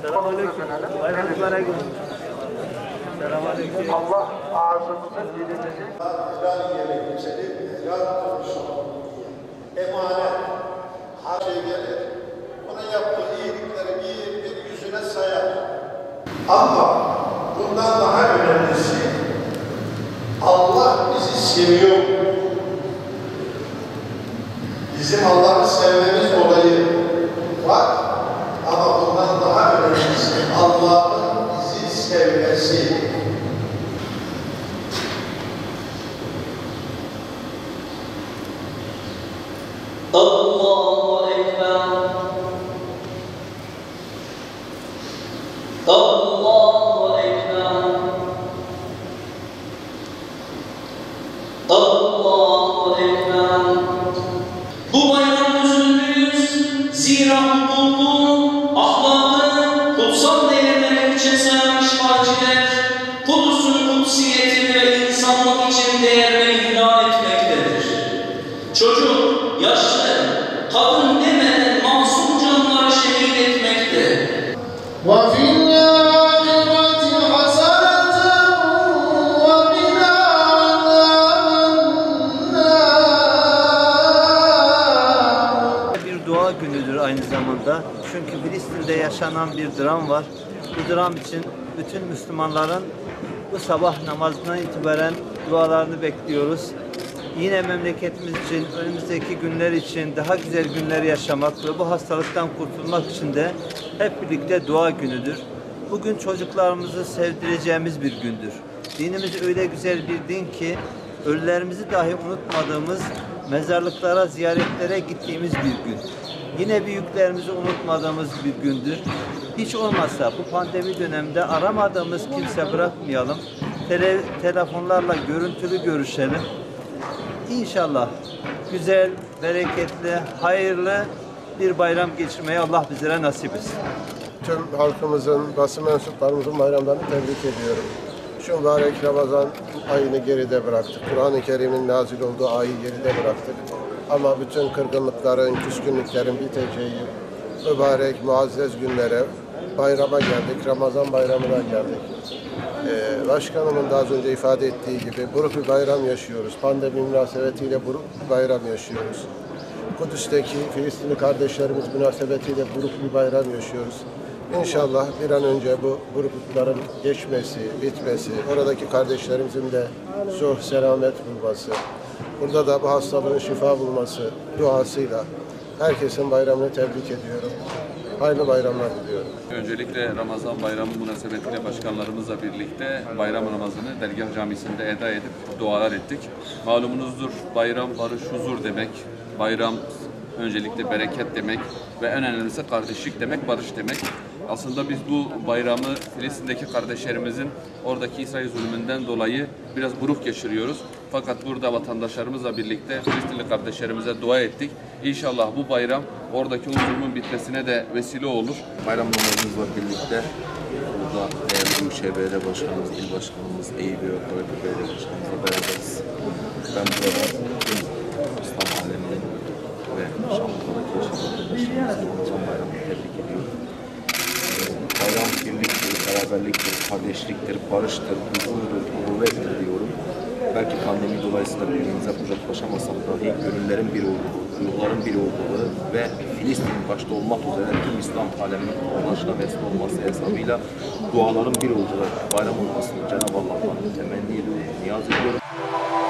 Selamünaleyküm. Bayram mübarek olsun. Selamünaleyküm. Allah ağzımızın dilimizi helal yemek yükselip helal konuşalım. Emanet her şey gelir. Ona yaptığı iyilikleri bir yüzüne sayar. Ama bundan daha önemlisi Allah bizi seviyor. Bizim Allah'ı sevmemiz olayı var. Ama bundan daha önemlisi Allah'ın bizi sevmesi. Allahu Ekber. Allahu Ekber. Allahu Ekber. Bu bayram üzüldüğümüz, zira hukukun, ahlakı, kutsal değerleri için sayılmış faciler, Kudüs'ün kutsiyetini ve insanlık için değerini ihlal etmektedir. Çocuk, yaşlı, kadın demeden masum canları şehit etmekte. Bir dua günüdür aynı zamanda. Çünkü Filistin'de yaşanan bir dram var. Bu dram için bütün Müslümanların bu sabah namazından itibaren dualarını bekliyoruz. Yine memleketimiz için, önümüzdeki günler için daha güzel günler yaşamak ve bu hastalıktan kurtulmak için de hep birlikte dua günüdür. Bugün çocuklarımızı sevdireceğimiz bir gündür. Dinimiz öyle güzel bir din ki ölülerimizi dahi unutmadığımız, mezarlıklara, ziyaretlere gittiğimiz bir gün. Yine büyüklerimizi unutmadığımız bir gündür. Hiç olmazsa bu pandemi döneminde aramadığımız kimse bırakmayalım. Telefonlarla görüntülü görüşelim. İnşallah güzel, bereketli, hayırlı bir bayram geçirmeyi Allah bizlere nasip etsin. Tüm halkımızın, basın mensuplarımızın bayramlarını tebrik ediyorum. Şu mübarek Ramazan ayını geride bıraktık. Kur'an-ı Kerim'in nazil olduğu ayı geride bıraktık. Ama bütün kırgınlıkların, küskünlüklerin biteceği mübarek, muazzez günlere, bayrama geldik, Ramazan bayramına geldik. Başkanımın da az önce ifade ettiği gibi buruk bir bayram yaşıyoruz. Pandemi münasebetiyle buruk bir bayram yaşıyoruz. Kudüs'teki Filistinli kardeşlerimiz münasebetiyle buruk bir bayram yaşıyoruz. İnşallah bir an önce bu buruklukların geçmesi, bitmesi, oradaki kardeşlerimizin de suh, selamet bulması, burada da bu hastalığın şifa bulması duasıyla herkesin bayramını tebrik ediyorum. Hayırlı bayramlar diliyorum. Öncelikle Ramazan bayramı münasebetiyle başkanlarımızla birlikte bayram namazını Dergah Camisi'nde eda edip dualar ettik. Malumunuzdur, bayram barış, huzur demek. Bayram öncelikle bereket demek ve en önemlisi kardeşlik demek, barış demek. Aslında biz bu bayramı Filistin'deki kardeşlerimizin oradaki İsrail zulmünden dolayı biraz buruk geçiriyoruz. Fakat burada vatandaşlarımızla birlikte Filistinli kardeşlerimize dua ettik. İnşallah bu bayram oradaki o zulmün bitmesine de vesile olur. Bayram namazımızla birlikte burada değerli Büyükşehir Belediye Başkanımız, İl Başkanımız, Eyüp Belediye Başkanımızla beraberiz. Ben burada İslam aleminin ve Şanlıurfa'daki yaşayan arkadaşlarımızın Ramazan bayramını tebrik ediyorum. Bayram birliktir, beraberliktir, kardeşliktir, barıştır, huzurdur, kuvvettir diyorum. Belki pandemi dolayısıyla birbirimize kucaklaşamasak dahi gönüllerin bir olduğu, ruhların bir olduğu ve Filistin başta olmak üzere tüm İslam aleminin kuruluşuna vesile olması hesabıyla duaların bir olduğu bayram olmasını Cenab-ı Allah'tan temenni ediyorum, niyaz ediyorum.